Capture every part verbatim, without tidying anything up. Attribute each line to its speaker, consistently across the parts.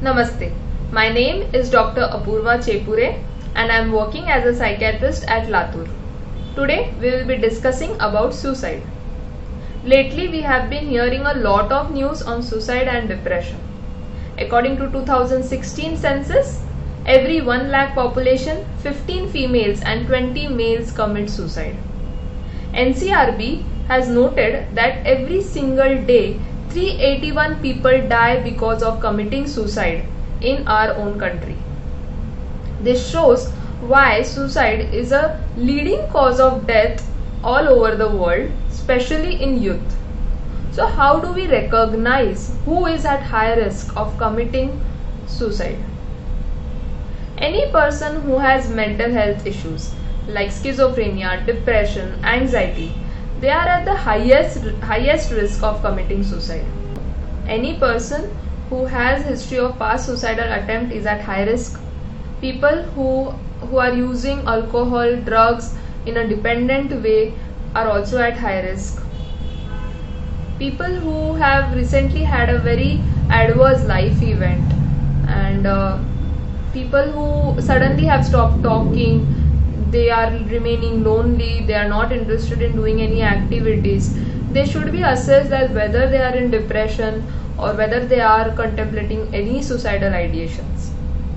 Speaker 1: Namaste. My name is Doctor Apurva Chepure and I am working as a psychiatrist at Latur. Today we will be discussing about suicide. Lately we have been hearing a lot of news on suicide and depression. According to two thousand sixteen census, every one lakh population, fifteen females and twenty males commit suicide. N C R B has noted that every single day three hundred eighty-one people die because of committing suicide in our own country. This shows why suicide is a leading cause of death all over the world, especially in youth. So how do we recognize who is at high risk of committing suicide? Any person who has mental health issues like schizophrenia, depression, anxiety, they are at the highest highest risk of committing suicide. Any person who has history of past suicidal attempt is at high risk. People who who are using alcohol, drugs in a dependent way are also at high risk. People who have recently had a very adverse life event, and uh, people who suddenly have stopped talking, they are remaining lonely, they are not interested in doing any activities, they should be assessed as whether they are in depression or whether they are contemplating any suicidal ideations.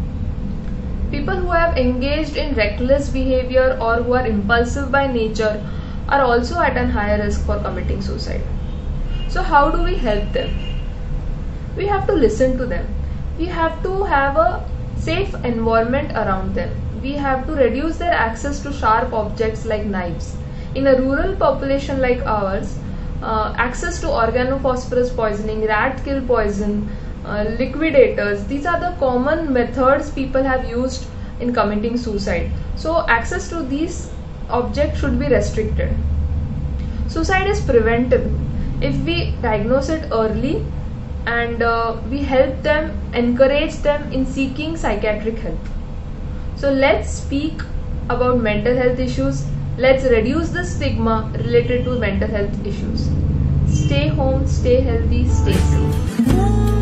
Speaker 1: People who have engaged in reckless behavior or who are impulsive by nature are also at a higher risk for committing suicide. So how do we help them? We have to listen to them. We have to have a safe environment around them. We have to reduce their access to sharp objects like knives. In a rural population like ours, uh, access to organophosphorus poisoning, rat kill poison, uh, liquidators, these are the common methods people have used in committing suicide. So access to these objects should be restricted. Suicide is preventable if we diagnose it early and uh, we help them, encourage them in seeking psychiatric help. So let's speak about mental health issues. Let's reduce the stigma related to mental health issues. Stay home, stay healthy, stay safe.